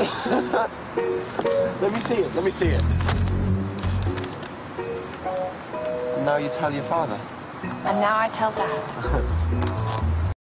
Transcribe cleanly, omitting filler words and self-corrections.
Let me see it, let me see it. And now you tell your father? And now I tell Dad.